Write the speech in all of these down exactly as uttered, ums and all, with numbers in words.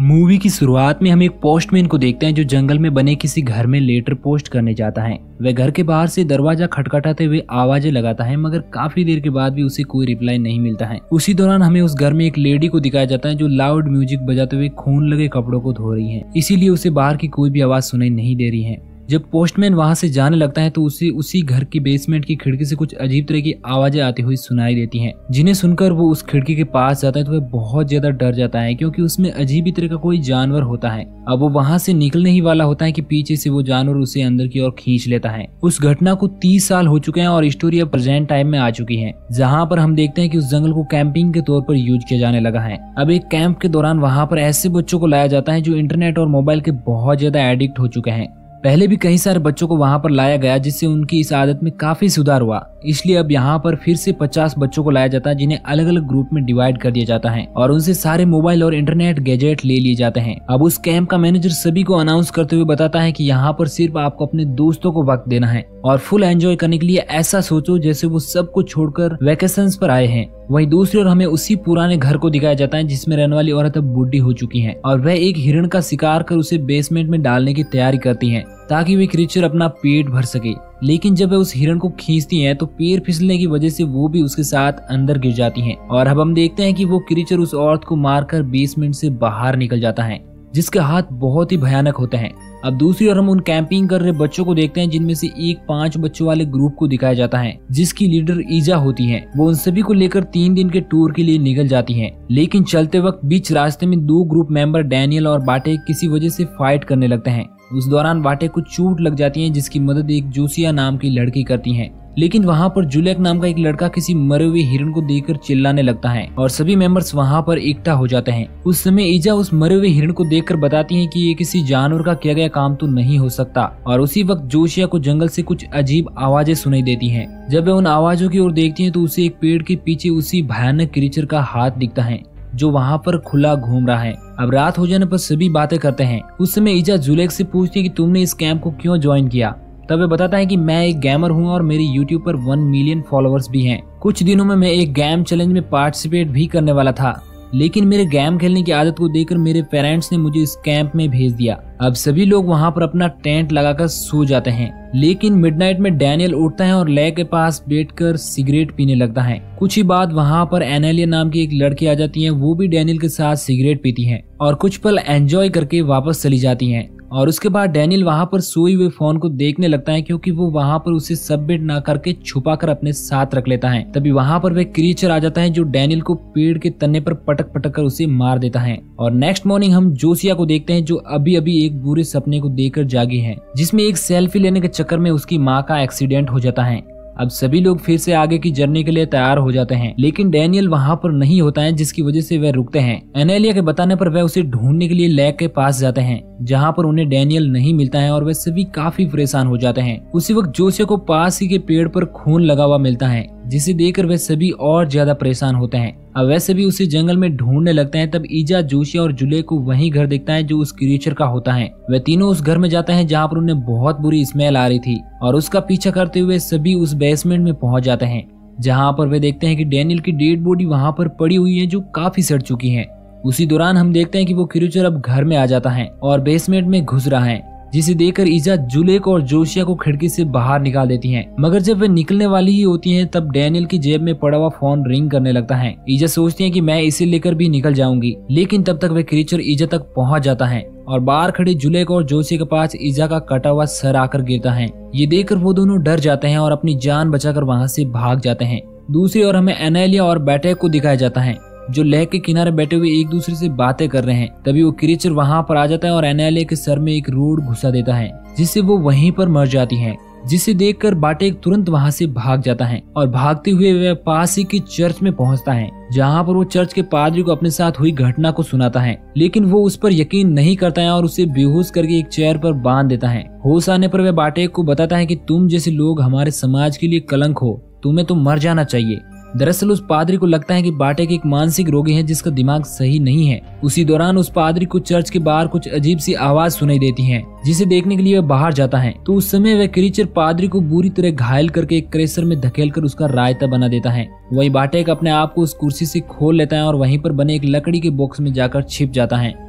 Movie की शुरुआत में हम एक पोस्टमैन को देखते हैं जो जंगल में बने किसी घर में लेटर पोस्ट करने जाता है। वह घर के बाहर से दरवाजा खटखटाते हुए आवाजें लगाता है, मगर काफी देर के बाद भी उसे कोई रिप्लाई नहीं मिलता है। उसी दौरान हमें उस घर में एक लेडी को दिखाया जाता है जो लाउड म्यूजिक बजाते हुए खून लगे कपड़ों को धो रही है, इसीलिए उसे बाहर की कोई भी आवाज सुनाई नहीं दे रही है। जब पोस्टमैन वहां से जाने लगता है तो उसे उसी घर की बेसमेंट की खिड़की से कुछ अजीब तरह की आवाजें आती हुई सुनाई देती हैं, जिन्हें सुनकर वो उस खिड़की के पास जाता है तो वह बहुत ज्यादा डर जाता है, क्योंकि उसमें अजीब ही तरह का कोई जानवर होता है। अब वो वहां से निकलने ही वाला होता है कि पीछे से वो जानवर उसे अंदर की ओर खींच लेता है। उस घटना को तीस साल हो चुके हैं और स्टोरी अब प्रेजेंट टाइम में आ चुकी है, जहाँ पर हम देखते हैं कि उस जंगल को कैंपिंग के तौर पर यूज किया जाने लगा है। अब एक कैंप के दौरान वहाँ पर ऐसे बच्चों को लाया जाता है जो इंटरनेट और मोबाइल के बहुत ज्यादा एडिक्ट हो चुके हैं। पहले भी कई सारे बच्चों को वहां पर लाया गया, जिससे उनकी इस आदत में काफी सुधार हुआ। इसलिए अब यहाँ पर फिर से पचास बच्चों को लाया जाता है, जिन्हें अलग अलग ग्रुप में डिवाइड कर दिया जाता है और उनसे सारे मोबाइल और इंटरनेट गैजेट ले लिए जाते हैं। अब उस कैंप का मैनेजर सभी को अनाउंस करते हुए बताता है कि यहाँ पर सिर्फ आपको अपने दोस्तों को वक्त देना है और फुल एंजॉय करने के लिए ऐसा सोचो जैसे वो सब कुछ छोड़कर वेकेशंस पर आए हैं। वहीं दूसरी ओर हमें उसी पुराने घर को दिखाया जाता है जिसमें रहने वाली औरत अब बूढ़ी हो चुकी है और वह एक हिरण का शिकार कर उसे बेसमेंट में डालने की तैयारी करती है ताकि वे क्रीचर अपना पेट भर सके। लेकिन जब वह उस हिरण को खींचती हैं तो पैर फिसलने की वजह से वो भी उसके साथ अंदर गिर जाती हैं और अब हम देखते हैं कि वो क्रीचर उस औरत को मारकर बेसमेंट से बाहर निकल जाता है, जिसके हाथ बहुत ही भयानक होते हैं। अब दूसरी ओर हम उन कैंपिंग कर रहे बच्चों को देखते हैं, जिनमें से एक पांच बच्चों वाले ग्रुप को दिखाया जाता है जिसकी लीडर ईजा होती है। वो उन सभी को लेकर तीन दिन के टूर के लिए निकल जाती हैं, लेकिन चलते वक्त बीच रास्ते में दो ग्रुप मेंबर डैनियल और बाटे किसी वजह से फाइट करने लगते हैं। उस दौरान बाटे को चोट लग जाती है, जिसकी मदद एक जोसिया नाम की लड़की करती है। लेकिन वहाँ पर जुलेक नाम का एक लड़का किसी मरे हुए हिरण को देखकर चिल्लाने लगता है और सभी मेंबर्स वहाँ पर इकट्ठा हो जाते हैं। उस समय ईजा उस मरे हुए हिरण को देखकर बताती है कि ये किसी जानवर का किया गया काम तो नहीं हो सकता और उसी वक्त जोशिया को जंगल से कुछ अजीब आवाजें सुनाई देती हैं। जब वह उन आवाजों की ओर देखती है तो उसे एक पेड़ के पीछे उसी भयानक क्रीचर का हाथ दिखता है जो वहाँ पर खुला घूम रहा है। अब रात हो जाने पर सभी बातें करते हैं। उस समय ईजा जुलेक से पूछती है कि तुमने इस कैंप को क्यों ज्वाइन किया। तब वह बताता है कि मैं एक गेमर हूँ और मेरे यूट्यूब पर वन मिलियन फॉलोअर्स भी हैं। कुछ दिनों में मैं एक गेम चैलेंज में पार्टिसिपेट भी करने वाला था, लेकिन मेरे गेम खेलने की आदत को देखकर मेरे पेरेंट्स ने मुझे इस कैंप में भेज दिया। अब सभी लोग वहाँ पर अपना टेंट लगाकर सो जाते हैं, लेकिन मिडनाइट में डैनियल उठता है और लेक के पास बैठकर सिगरेट पीने लगता है। कुछ ही बाद वहाँ पर एनेलिया नाम की एक लड़की आ जाती है। वो भी डैनियल के साथ सिगरेट पीती है और कुछ पल एंजॉय करके वापस चली जाती है। और उसके बाद डैनियल वहाँ पर सोए हुए फोन को देखने लगता है, क्योंकि वो वहाँ पर उसे सबमिट ना करके छुपा कर अपने साथ रख लेता है। तभी वहाँ पर वह क्रीचर आ जाता है जो डैनियल को पेड़ के तने पर पटक पटक कर उसे मार देता है। और नेक्स्ट मॉर्निंग हम जोसिया को देखते हैं जो अभी अभी एक बुरे सपने को देखकर जागी है, जिसमें एक सेल्फी लेने के चक्कर में उसकी माँ का एक्सीडेंट हो जाता है। अब सभी लोग फिर से आगे की जर्नी के लिए तैयार हो जाते हैं, लेकिन डैनियल वहाँ पर नहीं होता है, जिसकी वजह से वह रुकते हैं। एनेलिया के बताने पर वह उसे ढूंढने के लिए लेक के पास जाते हैं, जहाँ पर उन्हें डैनियल नहीं मिलता है और वे सभी काफी परेशान हो जाते हैं। उसी वक्त जोसिया को पास ही के पेड़ पर खून लगा हुआ मिलता है, जिसे देखकर वे सभी और ज्यादा परेशान होते हैं। अब वैसे भी उसे जंगल में ढूंढने लगते हैं। तब ईजा, जोशिया और जुले को वही घर देखता है जो उस क्रीचर का होता है। वे तीनों उस घर में जाते हैं जहाँ पर उन्हें बहुत बुरी स्मेल आ रही थी और उसका पीछा करते हुए सभी उस बेसमेंट में पहुंच जाते हैं, जहाँ पर वे देखते हैं कि डैनियल की डेड बॉडी वहाँ पर पड़ी हुई है जो काफी सड़ चुकी है। उसी दौरान हम देखते हैं कि वो क्रीचर अब घर में आ जाता है और बेसमेंट में घुस रहा है, जिसे देखकर ईजा जुलेक और जोशिया को खिड़की से बाहर निकाल देती हैं। मगर जब वे निकलने वाली ही होती हैं तब डैनियल की जेब में पड़ा हुआ फोन रिंग करने लगता है। ईजा सोचती है कि मैं इसे लेकर भी निकल जाऊंगी, लेकिन तब तक वे क्रीचर ईजा तक पहुंच जाता है और बाहर खड़े जुलेक और जोशिया के पास ईजा का कटा हुआ सर आकर गिरता है। ये देखकर वो दोनों डर जाते हैं और अपनी जान बचाकर वहाँ से भाग जाते हैं। दूसरी ओर हमें एनेलिया और बैटेक को दिखाया जाता है जो लेक के किनारे बैठे हुए एक दूसरे से बातें कर रहे हैं। तभी वो क्रीचर वहाँ पर आ जाता है और एनेलिया के सर में एक रोड घुसा देता है, जिससे वो वहीं पर मर जाती है। जिसे देखकर बाटेक तुरंत वहाँ से भाग जाता है और भागते हुए वह पास ही की चर्च में पहुँचता है, जहाँ पर वो चर्च के पादरी को अपने साथ हुई घटना को सुनाता है। लेकिन वो उस पर यकीन नहीं करता है और उसे बेहोश करके एक चेयर पर बांध देता है। होश आने पर वह बाटेक को बताता है कि तुम जैसे लोग हमारे समाज के लिए कलंक हो, तुम्हें तो मर जाना चाहिए। दरअसल उस पादरी को लगता है कि बाटेक एक मानसिक रोगी है जिसका दिमाग सही नहीं है। उसी दौरान उस पादरी को चर्च के बाहर कुछ अजीब सी आवाज सुनाई देती है, जिसे देखने के लिए वह बाहर जाता है। तो उस समय वह क्रीचर पादरी को बुरी तरह घायल करके एक क्रेशर में धकेलकर उसका रायता बना देता है। वही बाटेक अपने आप को उस कुर्सी से खोल लेता है और वहीं पर बने एक लकड़ी के बॉक्स में जाकर छिप जाता है।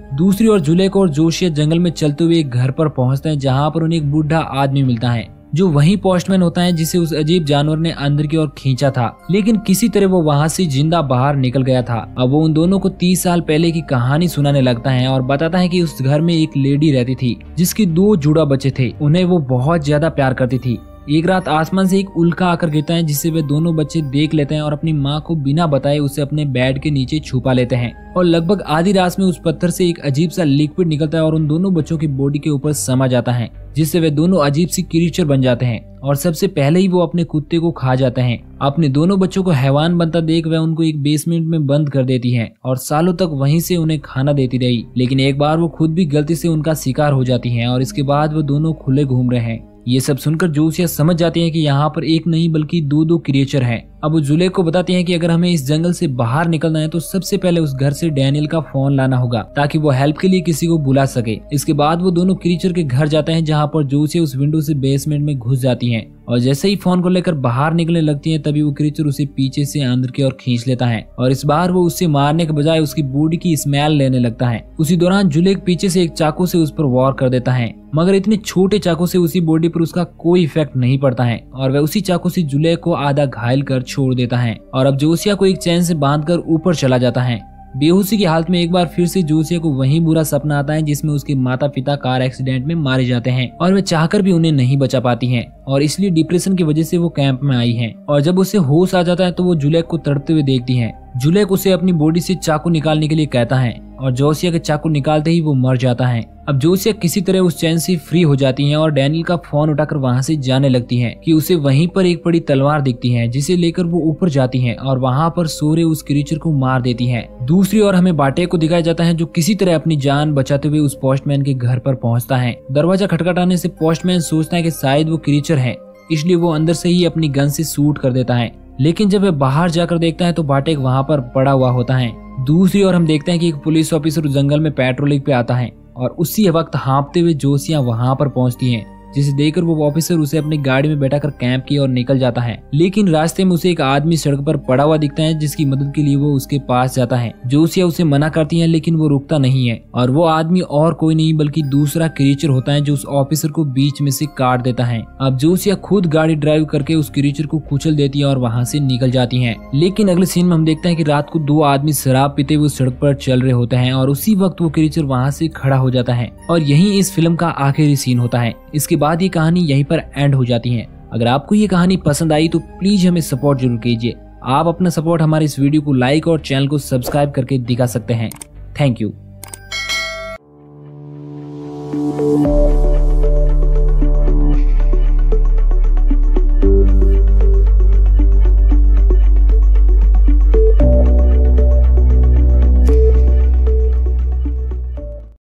दूसरी ओर जुलेको और जोशिया जंगल में चलते हुए एक घर पर पहुंचते हैं जहाँ पर उन्हें एक बूढ़ा आदमी मिलता है जो वही पोस्टमैन होता है जिसे उस अजीब जानवर ने अंदर की ओर खींचा था, लेकिन किसी तरह वो वहाँ से जिंदा बाहर निकल गया था। अब वो उन दोनों को तीस साल पहले की कहानी सुनाने लगता है और बताता है कि उस घर में एक लेडी रहती थी जिसके दो जुड़ा बच्चे थे। उन्हें वो बहुत ज्यादा प्यार करती थी। एक रात आसमान से एक उल्का आकर गिरता है जिससे वे दोनों बच्चे देख लेते हैं और अपनी माँ को बिना बताए उसे अपने बेड के नीचे छुपा लेते हैं। और लगभग आधी रात में उस पत्थर से एक अजीब सा लिक्विड निकलता है और उन दोनों बच्चों की बॉडी के ऊपर समा जाता है, जिससे वे दोनों अजीब सी क्रीचर बन जाते हैं और सबसे पहले ही वो अपने कुत्ते को खा जाते हैं। अपने दोनों बच्चों को हैवान बनता देख वह उनको एक बेसमेंट में बंद कर देती है और सालों तक वहीं से उन्हें खाना देती रही, लेकिन एक बार वो खुद भी गलती से उनका शिकार हो जाती है और इसके बाद वो दोनों खुले घूम रहे हैं। ये सब सुनकर जोशिया समझ जाती है कि यहाँ पर एक नहीं बल्कि दो दो क्रिएचर हैं। अब वो जुले को बताती हैं कि अगर हमें इस जंगल से बाहर निकलना है तो सबसे पहले उस घर से डैनियल का फोन लाना होगा ताकि वो हेल्प के लिए किसी को बुला सके। इसके बाद वो दोनों क्रीचर के घर जाते हैं जहाँ पर जोशिया उस विंडो से बेसमेंट में घुस जाती हैं और जैसे ही फोन को लेकर बाहर निकलने लगती हैं तभी वो क्रीचर उसे पीछे से अंदर की ओर खींच लेता है और इस बार वो उससे मारने के बजाय उसकी बॉडी की स्मेल लेने लगता है। उसी दौरान जुले पीछे से एक चाकू से उस पर वार कर देता है, मगर इतने छोटे चाकू से उसी बॉडी पर उसका कोई इफेक्ट नहीं पड़ता है और वह उसी चाकू से जुले को आधा घायल कर छोड़ देता है और अब जोशिया को एक चैन से बांधकर ऊपर चला जाता है। बेहोशी की हालत में एक बार फिर से जोशिया को वही बुरा सपना आता है जिसमें उसके माता पिता कार एक्सीडेंट में मारे जाते हैं और वे चाहकर भी उन्हें नहीं बचा पाती हैं और इसलिए डिप्रेशन की वजह से वो कैंप में आई हैं। और जब उसे होश आ जाता है तो वो जुलेक को तड़पते हुए देखती है। जुलेक उसे अपनी बॉडी से चाकू निकालने के लिए कहता है और जोशिया के चाकू निकालते ही वो मर जाता है। अब जोशिया किसी तरह उस चैन से फ्री हो जाती हैं और डैनियल का फोन उठाकर वहां से जाने लगती हैं कि उसे वहीं पर एक बड़ी तलवार दिखती है जिसे लेकर वो ऊपर जाती हैं और वहां पर सोरे उस क्रीचर को मार देती हैं। दूसरी ओर हमें बाटे को दिखाया जाता है जो किसी तरह अपनी जान बचाते हुए उस पोस्टमैन के घर पर पहुंचता है। दरवाजा खटखटाने से पोस्टमैन सोचता है कि शायद वो क्रीचर है, इसलिए वो अंदर से ही अपनी गन से शूट कर देता है, लेकिन जब वह बाहर जाकर देखता है तो बाटेक वहां पर पड़ा हुआ होता है। दूसरी ओर हम देखते हैं कि एक पुलिस ऑफिसर जंगल में पेट्रोलिंग पे आता है और उसी वक्त हाँफते हुए जोशिया वहां पर पहुंचती हैं, जिसे देखकर वो ऑफिसर उसे अपनी गाड़ी में बैठाकर कैंप की ओर निकल जाता है। लेकिन रास्ते में उसे एक आदमी सड़क पर पड़ा हुआ दिखता है जिसकी मदद के लिए वो उसके पास जाता है। जोशिया उसे मना करती है लेकिन वो रुकता नहीं है और वो आदमी और कोई नहीं बल्कि दूसरा क्रीचर होता है जो उस ऑफिसर को बीच में से काट देता है। अब जोशिया खुद गाड़ी ड्राइव करके उस क्रीचर को कुचल देती है और वहाँ से निकल जाती है। लेकिन अगले सीन में हम देखते हैं कि रात को दो आदमी शराब पीते हुए सड़क पर चल रहे होते हैं और उसी वक्त वो क्रीचर वहाँ से खड़ा हो जाता है और यही इस फिल्म का आखिरी सीन होता है। इसके बाद ये कहानी यहीं पर एंड हो जाती है। अगर आपको ये कहानी पसंद आई तो प्लीज हमें सपोर्ट जरूर कीजिए। आप अपना सपोर्ट हमारे इस वीडियो को लाइक और चैनल को सब्सक्राइब करके दिखा सकते हैं। Thank you.